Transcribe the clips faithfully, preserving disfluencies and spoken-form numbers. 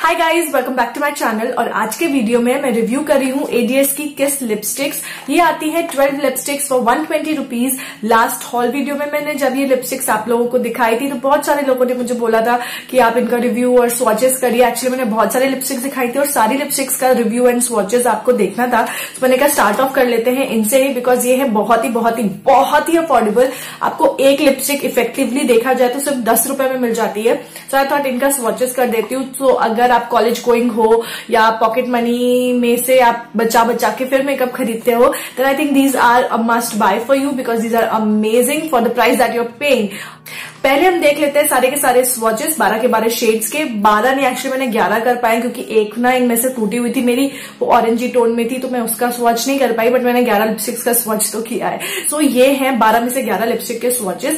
Hi guys, welcome back to my channel. और आज के वीडियो में मैं रिव्यू कर रही हूँ एडीएस की किस लिपस्टिक्स। ये आती है twelve lipsticks for one twenty rupees. Last haul video में मैंने जब ये लिपस्टिक्स आप लोगों को दिखाई थी तो बहुत सारे लोगों ने मुझे बोला था कि आप इनका रिव्यू और स्वॉचेस करिए। एक्चुअली मैंने बहुत सारे लिपस्टिक्स दिखाई थी और सारी लिपस्टिक्स का रिव्यू एंड स्वॉचेस आपको देखना था, तो मैंने कहा स्टार्ट ऑफ कर लेते हैं इनसे ही, बिकॉज ये है बहुत ही बहुत ही बहुत ही अफोर्डेबल। आपको एक लिपस्टिक इफेक्टिवली देखा जाए तो सिर्फ दस रुपए में मिल जाती है। सो आई थॉट इनका स्वॉचेस कर देती हूँ। तो अगर आप कॉलेज गोइंग हो या पॉकेट मनी में से आप बचा बचा के फिर मेकअप खरीदते हो, then I think these are a must buy for you because these are amazing for the price that you are paying. पहले हम देख लेते हैं सारे के सारे स्वॉचेस बारह के बारह शेड्स के। बारह नहीं, एक्चुअली मैंने ग्यारह कर पाए क्योंकि एक ना इनमें से टूटी हुई थी मेरी, वो ऑरेंजी टोन में थी तो मैं उसका स्वॉच नहीं कर पाई, बट मैंने ग्यारह लिपस्टिक्स का स्वॉच तो किया है। सो so, ये है बारह में से ग्यारह लिपस्टिक के स्वॉचेस।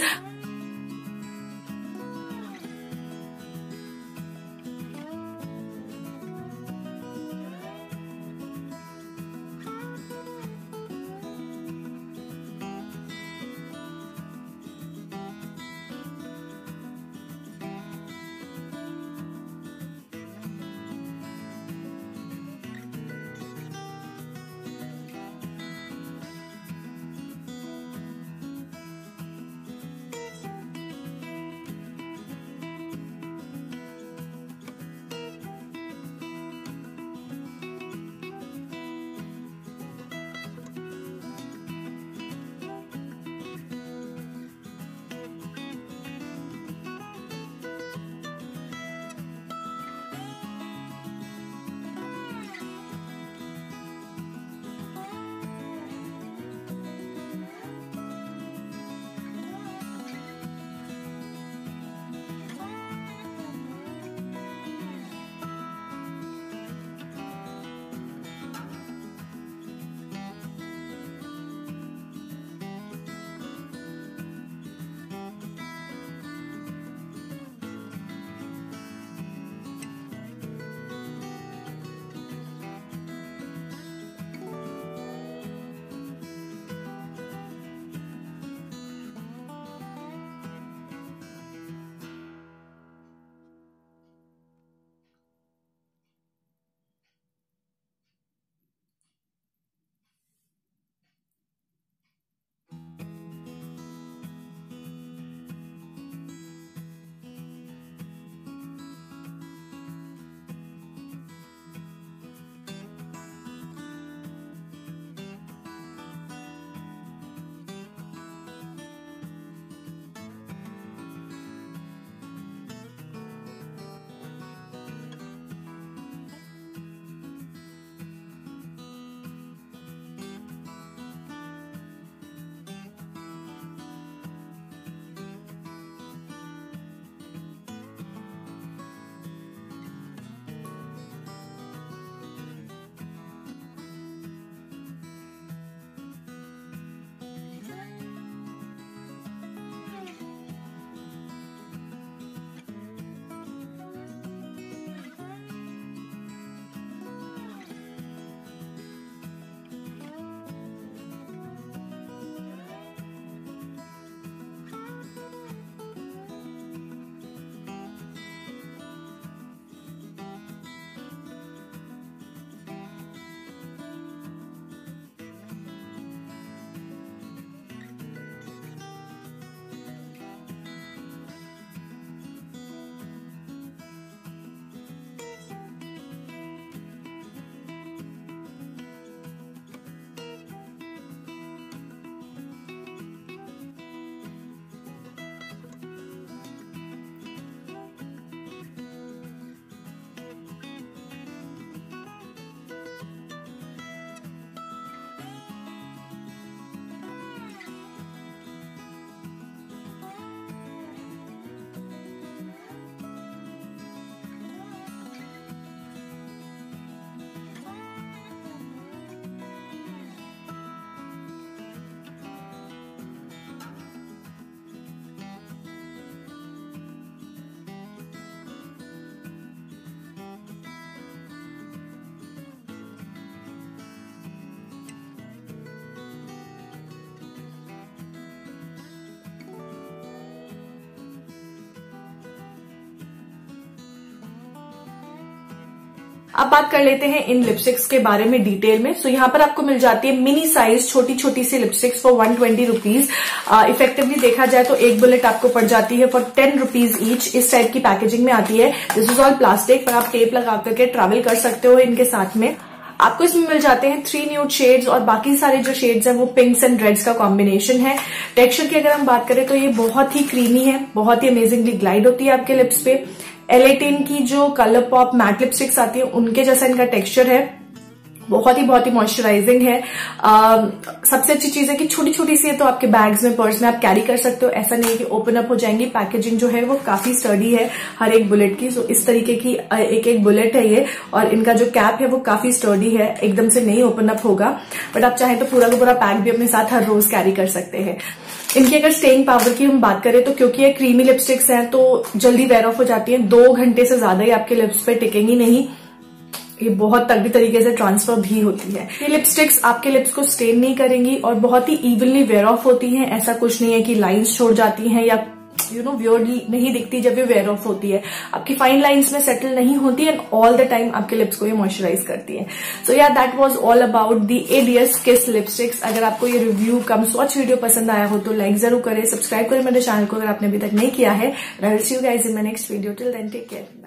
अब बात कर लेते हैं इन लिपस्टिक्स के बारे में डिटेल में। सो so, यहाँ पर आपको मिल जाती है मिनी साइज छोटी छोटी सी lipsticks for one twenty rupees. Effectively देखा जाए तो एक बुलेट आपको पड़ जाती है फॉर टेन रुपीज ईच। इस टाइप की पैकेजिंग में आती है। दिस इज ऑल प्लास्टिक, पर आप टेप लगा करके ट्रैवल कर सकते हो इनके साथ में। आपको इसमें मिल जाते हैं थ्री न्यूड शेड्स और बाकी सारे जो शेड्स हैं वो पिंक्स एंड रेड्स का कॉम्बिनेशन है। टेक्सचर की अगर हम बात करें तो ये बहुत ही क्रीमी है, बहुत ही अमेजिंगली ग्लाइड होती है आपके लिप्स पे। एल एटीन की जो कलर पॉप मैट लिपस्टिक्स आती है उनके जैसा इनका टेक्सचर है। बहुत ही बहुत ही मॉइस्चराइजिंग है। आ, सबसे अच्छी चीज है कि छोटी छोटी सी है तो आपके बैग्स में, पर्स में आप कैरी कर सकते हो। ऐसा नहीं है कि ओपन अप हो जाएंगी। पैकेजिंग जो है वो काफी स्टर्डी है हर एक बुलेट की। सो इस तरीके की एक एक बुलेट है ये, और इनका जो कैप है वो काफी स्टर्डी है, एकदम से नहीं ओपन अप होगा। बट आप चाहें तो पूरा का पूरा पैक भी अपने साथ हर रोज कैरी कर सकते हैं। इनकी अगर स्टेइंग पावर की हम बात करें तो क्योंकि ये क्रीमी लिपस्टिक्स हैं तो जल्दी वेयर ऑफ हो जाती है। दो घंटे से ज्यादा ही आपके लिप्स पे टिकेंगी नहीं। ये बहुत तगड़ी तरीके से ट्रांसफर भी होती है। ये लिपस्टिक्स आपके लिप्स को स्टेन नहीं करेंगी और बहुत ही इवनली वेयर ऑफ होती हैं। ऐसा कुछ नहीं है कि लाइंस छोड़ जाती हैं या यू नो वियर्डली नहीं दिखती जब ये वेयर ऑफ होती है। आपकी फाइन लाइंस में सेटल नहीं होती एंड ऑल द टाइम आपके लिप्स को ये मॉइस्चराइज करती है। So yeah that was all about the ADS kiss lipsticks. अगर आपको ये रिव्यू कम स्वॉच वीडियो पसंद आया हो तो लाइक जरूर करें, सब्सक्राइब करें मेरे चैनल को अगर आपने अभी तक नहीं किया है। I will see you guys in my next video. Till then take care.